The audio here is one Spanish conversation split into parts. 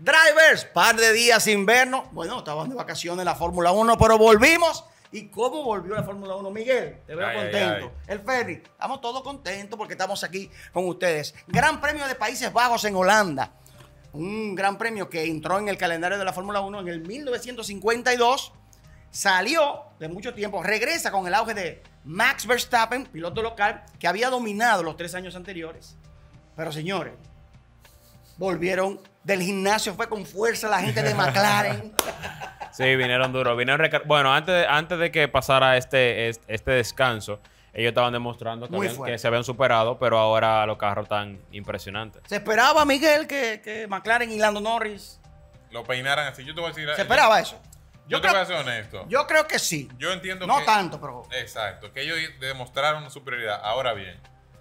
Drivers, par de días invierno. Bueno, estaban de vacaciones en la Fórmula 1, pero volvimos. ¿Y cómo volvió la Fórmula 1, Miguel? Te veo contento. El Ferry, estamos todos contentos porque estamos aquí con ustedes. Gran Premio de Países Bajos en Holanda. Un gran premio que entró en el calendario de la Fórmula 1 en el 1952. Salió de mucho tiempo, regresa con el auge de Max Verstappen, piloto local, que había dominado los 3 años anteriores. Pero señores, volvieron del gimnasio, fue con fuerza la gente de McLaren. Sí, vinieron duros. Bueno, antes de que pasara este descanso, ellos estaban demostrando que se habían superado, pero ahora los carros están impresionantes. ¿Se esperaba, Miguel, que McLaren y Lando Norris lo peinaran así? Yo te voy a decir... ¿Se esperaba eso? Yo te voy a ser honesto. Yo creo que sí. Yo entiendo no que... tanto, pero... Exacto. Que ellos demostraron superioridad. Ahora bien,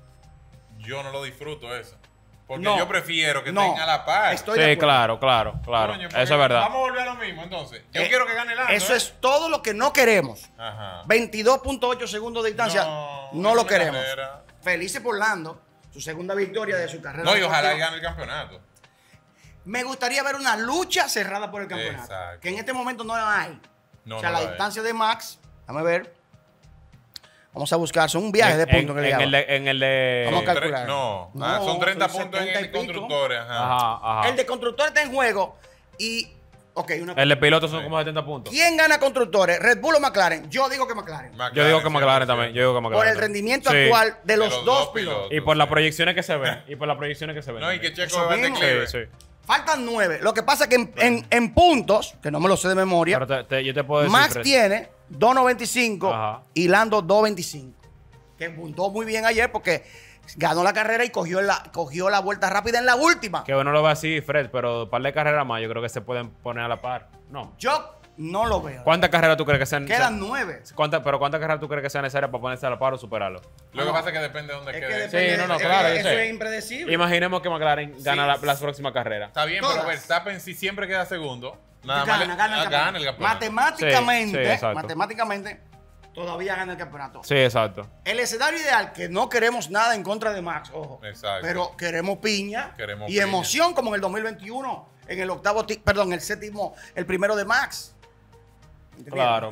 yo no lo disfruto eso. Porque yo prefiero que estén a la par. Sí, claro. Coño, eso es verdad. Vamos a volver a lo mismo, entonces. Yo quiero que gane Lando. Eso es todo lo que no queremos. Ajá. 22.8 segundos de distancia. No lo queremos. Carrera. Felices por Lando. Su segunda victoria de su carrera. No, y ojalá gane el campeonato. Me gustaría ver una lucha cerrada por el campeonato. Exacto. Que en este momento no hay. No, la distancia de Max, déjame ver. Vamos a buscar, son un viaje de puntos que le llaman. En el de... Vamos a calcular. No, son 30 puntos en el constructores. Ajá. El de constructores está en juego y... El de pilotos son como 70 puntos. ¿Quién gana constructores? ¿Red Bull o McLaren? Yo digo que McLaren. Yo digo que McLaren también. Por el rendimiento actual de los dos pilotos. Y por las proyecciones que se ven. No, y que Checo va en declive. Sí. Faltan 9. Lo que pasa es que en puntos, que no me lo sé de memoria, pero yo te puedo decir, Max tiene 2.95 y Lando 2.25. Que puntó muy bien ayer porque ganó la carrera y cogió la vuelta rápida en la última. Que uno lo ve así, Fred, pero un par de carreras más yo creo que se pueden poner a la par. No. Yo no lo veo. ¿Cuántas carreras tú crees que sean? Quedan 9. ¿Pero cuántas carreras tú crees que sean necesarias para ponerse a la par o superarlo? Lo que pasa es que depende de dónde quede. Sí, claro. Eso es impredecible. Imaginemos que McLaren gana las próximas carreras. Está bien, pero Verstappen si siempre queda segundo, nada más gana el campeonato. Matemáticamente, todavía gana el campeonato. Sí, exacto. El escenario ideal, que no queremos nada en contra de Max, ojo. Exacto. Pero queremos piña y emoción como en el 2021, en el séptimo, el primero de Max. Claro.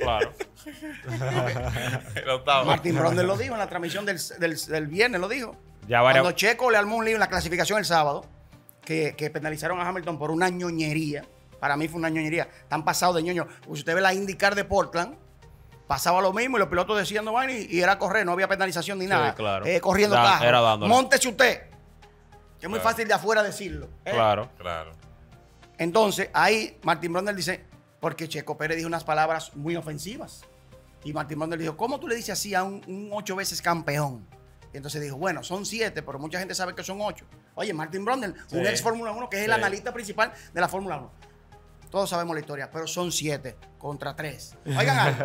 El octavo. Martin Brundle lo dijo en la transmisión del viernes, lo dijo. Ya Cuando Checo le armó un lío en la clasificación el sábado, que penalizaron a Hamilton por una ñoñería. Para mí fue una ñoñería. Están pasados de ñoño. Si usted ve la IndyCar de Portland, pasaba lo mismo y los pilotos decían no van y era correr, no había penalización ni nada. Claro. Corriendo carro. Era dándole. Móntese usted. Que es muy fácil de afuera decirlo. Claro. Entonces, ahí Martin Brundle dice, porque Checo Pérez dijo unas palabras muy ofensivas. Y Martin Brundle dijo, ¿cómo tú le dices así a un 8 veces campeón? Y entonces dijo, bueno, son 7, pero mucha gente sabe que son 8. Oye, Martin Brundle, un ex Fórmula 1, que es el analista principal de la Fórmula 1. Todos sabemos la historia, pero son 7 contra 3. Oigan algo.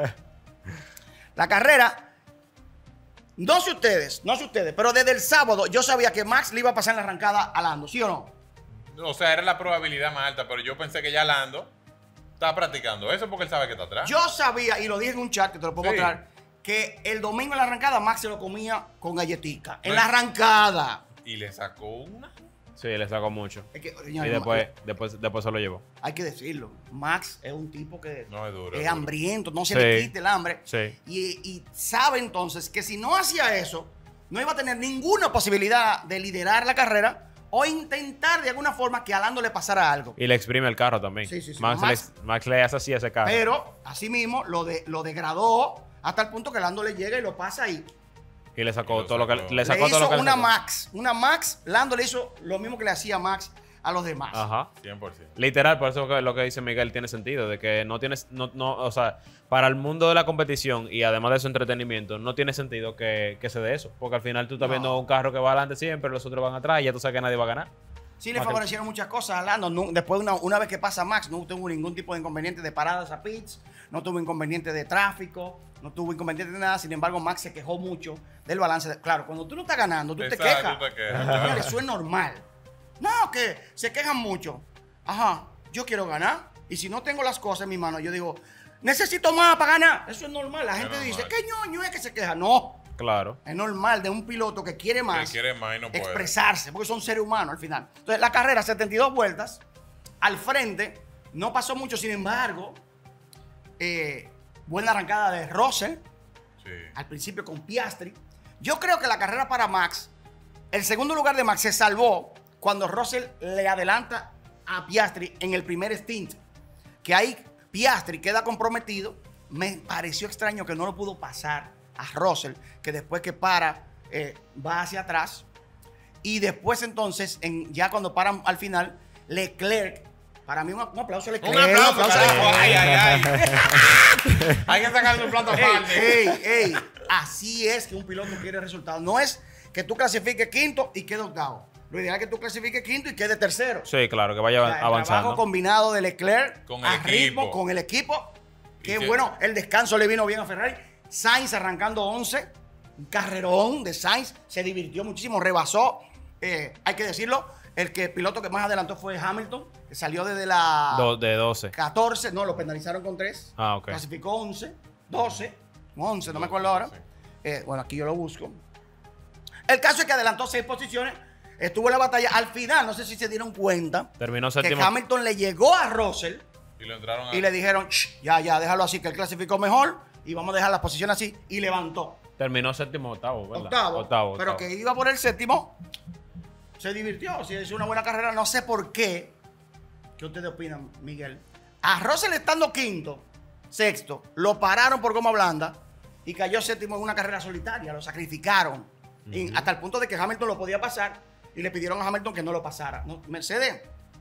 La carrera, no sé ustedes, pero desde el sábado yo sabía que Max le iba a pasar en la arrancada a Lando, ¿sí o no? O sea, era la probabilidad más alta, pero yo pensé que ya Lando estaba practicando eso porque él sabe que está atrás. Yo sabía, y lo dije en un chat que te lo puedo mostrar, que el domingo en la arrancada Max se lo comía con galletica. En la arrancada. Y le sacó una. Sí, le sacó mucho. Y después se lo llevó. Hay que decirlo. Max es un tipo que no, es duro, es hambriento, no se le quite el hambre. Sí. Y sabe entonces que si no hacía eso, no iba a tener ninguna posibilidad de liderar la carrera o intentar de alguna forma que a Lando le pasara algo. Y le exprime el carro también. Sí. Max le hace así a ese carro. Pero, así mismo, lo degradó hasta el punto que Lando le llega y lo pasa ahí. Y le sacó todo lo que le sacó. Le hizo una Max. Lando le hizo lo mismo que le hacía Max a los demás. Ajá. 100%. Literal, por eso lo que dice Miguel tiene sentido, de que o sea, para el mundo de la competición y además de su entretenimiento, no tiene sentido que se dé eso. Porque al final tú estás viendo un carro que va adelante siempre, los otros van atrás y ya tú sabes que nadie va a ganar. Sí, le favorecieron muchas cosas a Lando. Después, una vez que pasa Max, no tuvo ningún tipo de inconveniente de paradas a pits, no tuvo inconveniente de tráfico, no tuvo inconveniente de nada. Sin embargo, Max se quejó mucho del balance. Claro, cuando tú no estás ganando, tú te quejas. Claro. Eso es normal. No, que se quejan mucho. Ajá, yo quiero ganar. Y si no tengo las cosas en mi mano, yo digo, necesito más para ganar. Eso es normal. La gente dice, ¿qué ñoño es que se queja? No. Claro. Es normal de un piloto que quiere más, y no puede expresarse, porque son seres humanos al final. Entonces, la carrera, 72 vueltas, al frente. No pasó mucho, sin embargo, buena arrancada de Russell. Sí. Al principio con Piastri. Yo creo que la carrera para Max, el segundo lugar de Max se salvó cuando Russell le adelanta a Piastri en el primer stint. Que ahí Piastri queda comprometido. Me pareció extraño que no lo pudo pasar a Russell, que después que para va hacia atrás. Y después entonces, ya cuando paran al final, Leclerc, para mí un aplauso a Leclerc. Un aplauso, a carajo. Leclerc. Ay. Hay que sacarle un plato aparte. Ey, así es que un piloto quiere resultados. No es que tú clasifiques quinto y quede octavo. Lo ideal es que tú clasifiques quinto y quede tercero. Sí, claro, que vaya O sea, el avanzando. trabajo combinado de Leclerc Con el a equipo. ritmo, con el equipo. Que Sí. bueno, el descanso le vino bien a Ferrari. Sainz arrancando 11. Un carrerón de Sainz. Se divirtió muchísimo, rebasó. Hay que decirlo, el piloto que más adelantó fue Hamilton, que salió desde la De 12. 14. No, lo penalizaron con 3. Ah, ok. Clasificó 11, 12, 11, no me acuerdo ahora. Bueno, aquí yo lo busco. El caso es que adelantó 6 posiciones. Estuvo en la batalla. Al final, no sé si se dieron cuenta, Terminó que séptimo. Hamilton le llegó a Russell Y lo entraron a... y le dijeron, ya, déjalo así, que él clasificó mejor y vamos a dejar la posición así. Y levantó. Terminó séptimo, octavo, ¿verdad? Octavo. Pero que iba por el séptimo, se divirtió. Si es una buena carrera, no sé por qué. ¿Qué ustedes opinan, Miguel? A Russell estando quinto, sexto, lo pararon por goma blanda y cayó séptimo en una carrera solitaria. Lo sacrificaron. Y hasta el punto de que Hamilton lo podía pasar y le pidieron a Hamilton que no lo pasara. No, Mercedes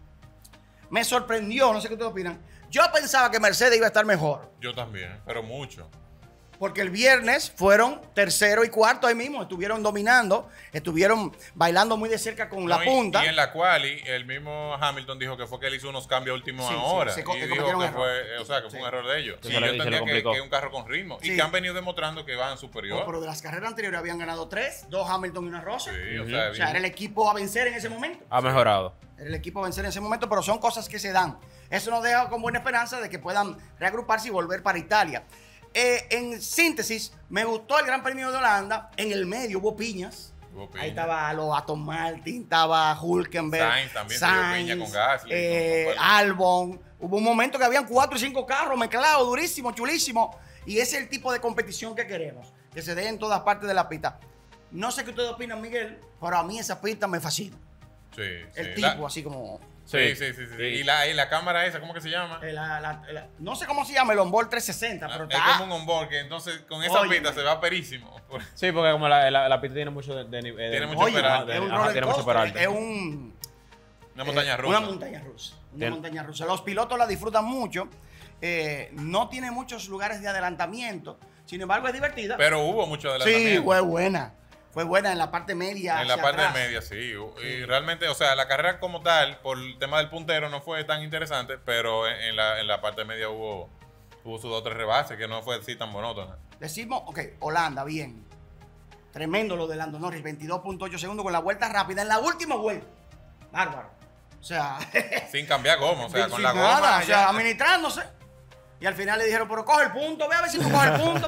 me sorprendió, no sé qué ustedes opinan. Yo pensaba que Mercedes iba a estar mejor. Yo también, pero mucho. Porque el viernes fueron tercero y cuarto ahí mismo. Estuvieron dominando, estuvieron bailando muy de cerca con la No, punta. Y en la quali, el mismo Hamilton dijo que fue que él hizo unos cambios a última Sí, sí, hora. se y cometieron dijo que error. fue, o sea, que fue Sí. un error de ellos. Sí, Y se yo le entendía que complicó. es un carro con ritmo. Sí. Y que han venido demostrando que van superior. Pero de las carreras anteriores habían ganado 3, 2 Hamilton y una Russell. Sí, Ujú. o O sea, era el equipo a vencer en ese momento. Ha mejorado. Era el equipo a vencer en ese momento, pero son cosas que se dan. Eso nos deja con buena esperanza de que puedan reagruparse y volver para Italia. En síntesis, me gustó el Gran Premio de Holanda. En el medio hubo piñas. Hubo piña. Ahí estaba los Aston Martin, estaba Hülkenberg, Sainz también se dio piña con Gasly, con Albon. Hubo un momento que habían 4 y 5 carros mezclados, durísimo, chulísimo. Y ese es el tipo de competición que queremos, que se dé en todas partes de la pista. No sé qué ustedes opinan, Miguel, pero a mí esa pista me fascina. Sí, El sí. tipo, así como... Sí. Y la cámara esa, ¿cómo que se llama? no sé cómo se llama, el onboard 360, pero Es está... como un onboard que entonces con esa Óyeme. pista se va perísimo. Sí, porque como la pista tiene mucho de nivel. Tiene mucho Oye, peralte. es un Ajá, roller tiene mucho coaster, peralte. es un... Una montaña rusa. Una montaña rusa. Una Bien. montaña rusa. Los pilotos la disfrutan mucho. No tiene muchos lugares de adelantamiento. Sin embargo, es divertida. Pero hubo mucho Sí, adelantamiento. fue buena. Fue buena en la parte media. En la hacia parte atrás. media, sí. Y realmente, o sea, la carrera como tal, por el tema del puntero, no fue tan interesante, pero en la parte media hubo sus 2 o 3 rebases, que no fue así tan monótona. Decimos, ok, Holanda, bien. Tremendo lo de Lando Norris, 22.8 segundos con la vuelta rápida en la última vuelta. Bárbaro. O sea, Sin cambiar goma, o sea, con sin la nada, goma. o sea, ya- administrándose. Y al final le dijeron, pero coge el punto, ve a ver si tú coges el punto.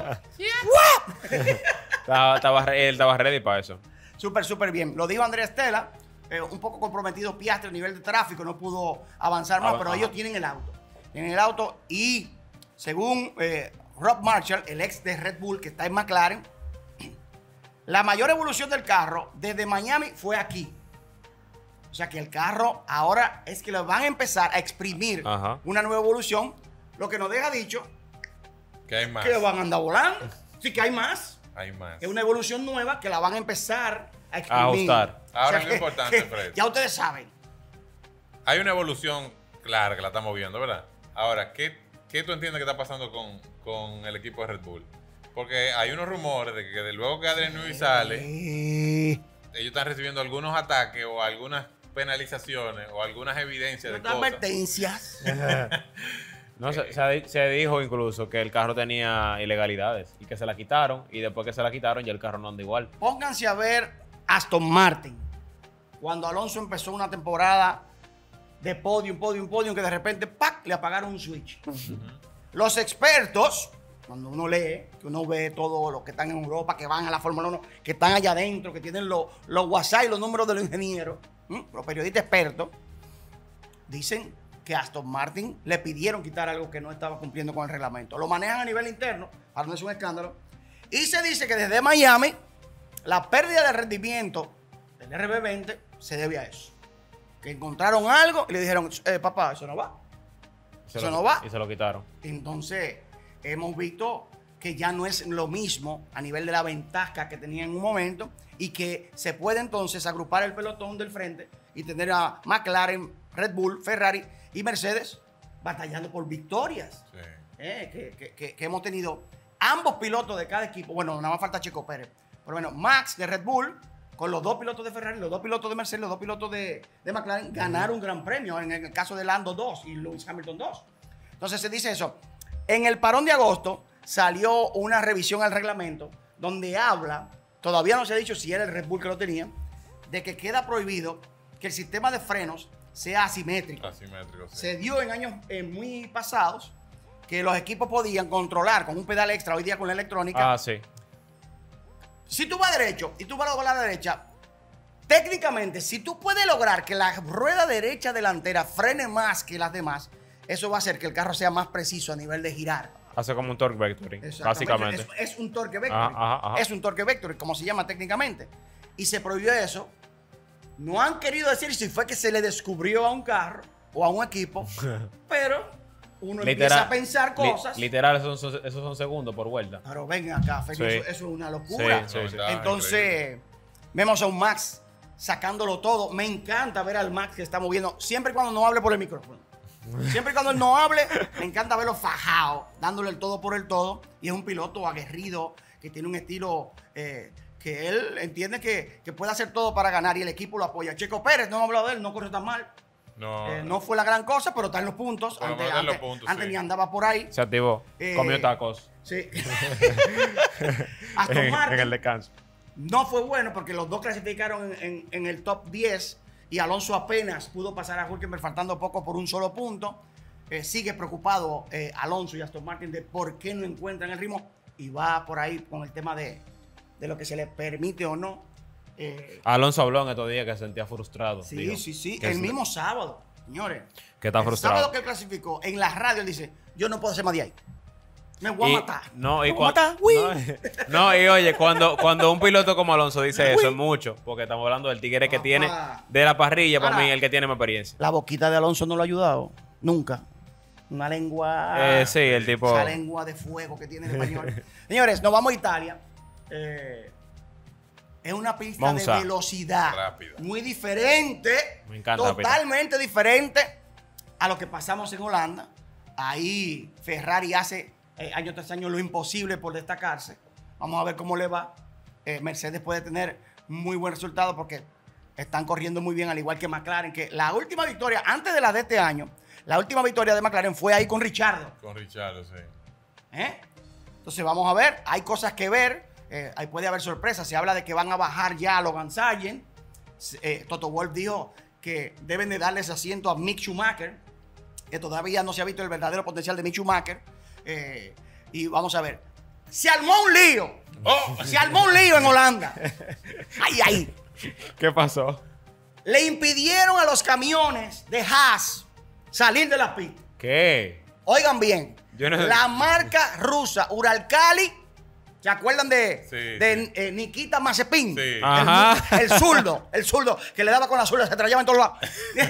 Él estaba ready para eso. Súper bien. Lo dijo Andrea Stella, un poco comprometido Piastri a nivel de tráfico, no pudo avanzar más, pero Ajá. ellos tienen el auto. Tienen el auto y según Rob Marshall, el ex de Red Bull, que está en McLaren, la mayor evolución del carro desde Miami fue aquí. O sea que el carro ahora es que lo van a empezar a exprimir Ajá. una nueva evolución, lo que nos deja dicho Que hay más. que van a andar volando. Sí que hay más. Hay más. Es una evolución nueva que la van a empezar a exprimir. A ajustar. Ahora, lo importante, Fred. Ya ustedes saben. Hay una evolución clara que la estamos viendo, ¿verdad? Ahora, ¿qué tú entiendes que está pasando con el equipo de Red Bull? Porque hay unos rumores de que luego que Adrian Newey sale, ellos están recibiendo algunos ataques o algunas penalizaciones o algunas evidencias de cosas. Advertencias. No, se dijo incluso que el carro tenía ilegalidades y que se la quitaron, y después que se la quitaron ya el carro no anda igual. Pónganse a ver Aston Martin. Cuando Alonso empezó una temporada de podium, que de repente ¡pac! Le apagaron un switch. Los expertos, cuando uno lee, que uno ve todo lo que están en Europa, que van a la Fórmula 1, que están allá adentro, que tienen los WhatsApp y los números de los ingenieros, los periodistas expertos, dicen que Aston Martin le pidieron quitar algo que no estaba cumpliendo con el reglamento. Lo manejan a nivel interno, para no es un escándalo. Y se dice que desde Miami, la pérdida de rendimiento del RB20 se debe a eso. Que encontraron algo y le dijeron, papá, eso no va. Eso no va. Y se lo quitaron. Entonces, hemos visto que ya no es lo mismo a nivel de la ventaja que tenía en un momento y que se puede entonces agrupar el pelotón del frente y tener a McLaren, Red Bull, Ferrari y Mercedes batallando por victorias. Sí. Que hemos tenido ambos pilotos de cada equipo. Bueno, nada más falta Checo Pérez. Pero bueno, Max de Red Bull, con los 2 pilotos de Ferrari, los 2 pilotos de Mercedes, los 2 pilotos de McLaren, ganaron un gran premio. En el caso de Lando 2 y Lewis Hamilton 2. Entonces se dice eso. En el parón de agosto salió una revisión al reglamento donde habla, todavía no se ha dicho si era el Red Bull que lo tenía, de que queda prohibido que el sistema de frenos sea asimétrico. Asimétrico, sí. Se dio en años muy pasados que los equipos podían controlar con un pedal extra, hoy día con la electrónica. Ah, sí. Si tú vas derecho y tú vas a la derecha, técnicamente, si tú puedes lograr que la rueda derecha delantera frene más que las demás, eso va a hacer que el carro sea más preciso a nivel de girar. Hace como un torque vectoring, básicamente. Es un torque vectoring. Ajá. Es un torque vectoring, como se llama técnicamente. Y se prohibió eso. No han querido decir si fue que se le descubrió a un carro o a un equipo, pero uno empieza a pensar cosas. Literal, esos son segundos por vuelta. Pero ven acá, Félix, Sí. eso es una locura. Sí. Entonces, vemos a un Max sacándolo todo. Me encanta ver al Max que está moviendo, siempre y cuando no hable por el micrófono. Siempre y cuando él no hable, me encanta verlo fajado, dándole el todo por el todo. Y es un piloto aguerrido, que tiene un estilo que él entiende que puede hacer todo para ganar y el equipo lo apoya. Checo Pérez, no hemos hablado de él, no corre tan mal. No fue la gran cosa, pero está en los puntos. Por lo menos en los puntos, Antes sí. ni andaba por ahí. Se activó. Comió tacos Sí. Aston Martin en el descanso. no fue bueno porque los dos clasificaron en el top 10 y Alonso apenas pudo pasar a Hülkenberg faltando poco por un solo punto. Sigue preocupado Alonso y Aston Martin de por qué no encuentran el ritmo y va por ahí con el tema de lo que se le permite o no. Alonso habló en estos días que se sentía frustrado. Sí, dijo, sí. que El mismo sábado, señores. Que está El frustrado. sábado que él clasificó, en la radio él dice, yo no puedo hacer más de ahí. Me voy a matar. No, Me y voy a matar. ¡Uy! no, y oye, cuando un piloto como Alonso dice eso es mucho, porque estamos hablando del tigre que Papá. tiene de la parrilla, para Ahora, mí, el que tiene más experiencia. La boquita de Alonso no lo ha ayudado. Nunca. Una lengua. Sí, el tipo. Esa lengua de fuego que tiene el español. Señores, nos vamos a Italia. Es una pista Monza. de velocidad. Rápida. Muy diferente. Me encanta la pista. Totalmente diferente a lo que pasamos en Holanda. Ahí Ferrari hace año tras año lo imposible por destacarse. Vamos a ver cómo le va. Mercedes puede tener muy buen resultado porque están corriendo muy bien, al igual que McLaren, que la última victoria, antes de la de este año, la última victoria de McLaren fue ahí con Ricciardo. Con Richardo, sí. Entonces vamos a ver, hay cosas que ver, ahí puede haber sorpresas. Se habla de que van a bajar ya a Logan Sargent. Toto Wolff dijo que deben de darles asiento a Mick Schumacher, que todavía no se ha visto el verdadero potencial de Mick Schumacher. Y vamos a ver. Se armó un lío. Se armó un lío en Holanda. Ay. ¿Qué pasó? Le impidieron a los camiones de Haas salir de la pista. ¿Qué? Oigan bien. Yo no- La marca rusa Uralkali, ¿se acuerdan de Sí. Nikita Mazepin? Sí. Ajá. El zurdo, que le daba con la zurda, se trayaba en todos lados.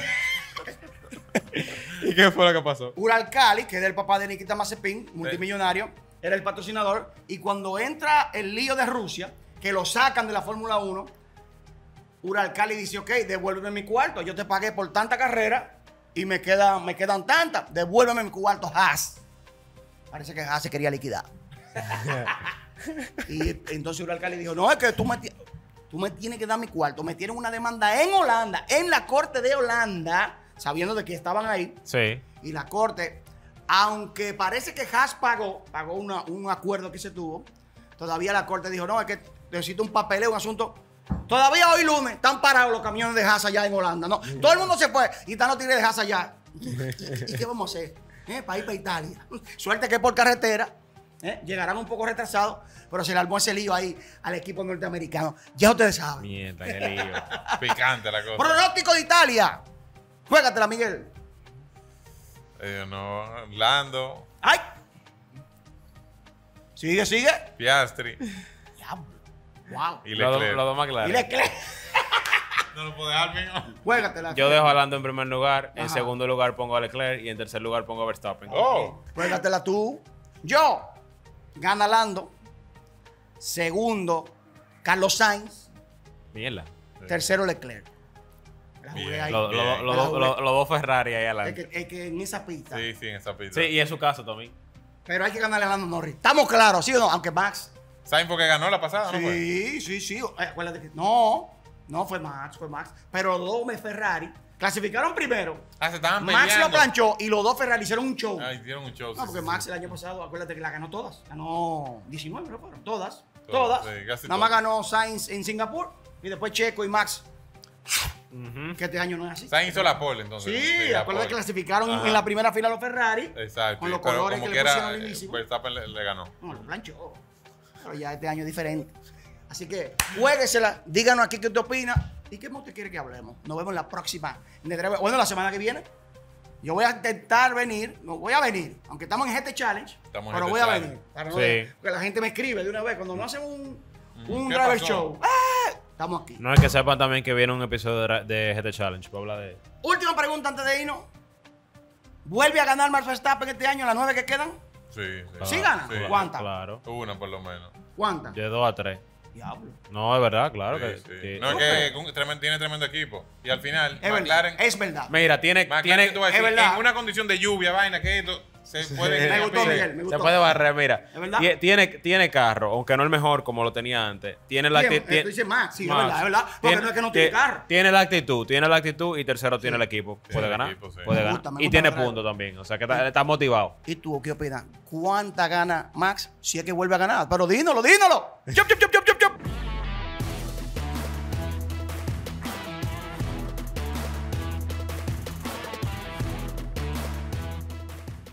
¿Y qué fue lo que pasó? Uralkali, que es el papá de Nikita Mazepin, multimillonario, era el patrocinador. Y cuando entra el lío de Rusia, que lo sacan de la Fórmula 1, Uralkali dice, ok, devuélveme mi cuarto. Yo te pagué por tanta carrera y me quedan tantas. Devuélveme mi cuarto, Haas. Parece que Haas se quería liquidar. Y entonces Uralkali dijo, no, es que tú me tienes que dar mi cuarto. Metieron una demanda en Holanda, en la corte de Holanda, sabiendo de que estaban ahí. Sí. Y la corte, aunque parece que Haas pagó un acuerdo que se tuvo, todavía la corte dijo, no, es que necesito un papeleo, un asunto. Todavía hoy lunes están parados los camiones de Haas allá en Holanda, ¿no? Todo el mundo se fue y están los tigres de Haas allá. ¿Y qué vamos a hacer? Para ir para Italia. Suerte que por carretera llegarán un poco retrasados, pero se le armó ese lío ahí al equipo norteamericano. Ya ustedes saben. Mierda, qué lío. Picante la cosa. Pronóstico de Italia. Juégatela, Miguel. No, Lando, ¡Ay! Sigue. Piastri Diablo. Wow. y Los Leclerc. dos más Y claros. Leclerc. No lo puedo dejar, mío. Juégatela. Yo dejo a Lando en primer lugar, en Ajá. segundo lugar pongo a Leclerc y en tercer lugar pongo a Verstappen. Oh, Juégatela tú. Yo. Gana Lando. Segundo, Carlos Sainz. Mierda. Tercero, Leclerc. La jugué Bien. ahí. Los Bien. dos Ferrari ahí Es adelante. que en esa pista. sí, en esa pista. Sí, y es su caso también. Pero hay que ganarle a Lando Norris. ¿Estamos claros, sí o no? Aunque Max. ¿Saben por qué ganó la pasada? ¿No fue? Sí. Acuérdate que. No fue Max. Pero los dos Ferrari clasificaron primero. Ah, se estaban Max peleando. lo planchó y los dos Ferrari hicieron un show. Ah, hicieron un show. No, sí, porque sí, Max sí. el año pasado, acuérdate que la ganó todas. Ganó 19, ¿no fueron? Todas. Todas, Todas. sí, casi Nada más todas. ganó Sainz en Singapur y después Checo y Max. Que este año no es así. Sainz hizo la pole, entonces. Sí, la acuérdate que pole. clasificaron Ajá. en la primera fila los Ferrari. Exacto. Con los pero colores como que le quiera, pusieron lindísimos. Verstappen le ganó. No, lo planchó. Pero ya este año es diferente. Así que juéguesela, díganos aquí qué usted opina y qué más usted quiere que hablemos. Nos vemos la próxima. Bueno, la semana que viene. Yo voy a intentar venir, no voy a venir, aunque estamos en GT Challenge, Estamos en pero GT voy a Challenge. venir. Para no Sí. porque la gente me escribe de una vez cuando no hacen un ¿Qué driver pasó? show. ¡Ah! Estamos aquí. No es que sepan también que viene un episodio de GT Challenge para hablar de. Última pregunta antes de irnos. ¿Vuelve a ganar Max Verstappen este año, las 9 que quedan? Sí. ¿Sí gana? Sí. ¿Cuántas? Claro. Una por lo menos. ¿Cuántas? De 2 a 3. Diablo. No, es verdad, claro. Sí, que, sí. que- No, es que tiene tremendo equipo. Y al final, Es McLaren. verdad. Es verdad. Mira, tiene. McLaren, tú vas a es decir, verdad. en una condición de lluvia, vaina, que esto se puede. Me gustó, Miguel. Me Se gustó. puede barrer, mira. ¿Es verdad? Tiene carro, aunque no el mejor como lo tenía antes. Tiene la Bien, actitud. tú dices Max, sí, es verdad. Porque no es que no tiene carro. Tiene la actitud y tercero tiene el equipo. Tiene Puede el ganar. equipo, sí. Puede Me ganar. gusta, me Y gusta tiene ganar. puntos también. O sea que está motivado. ¿Y tú qué opinas? ¿Cuánta gana Max si es que vuelve a ganar? Pero dínoslo. ¡Chup, chup, chup, chup, chup!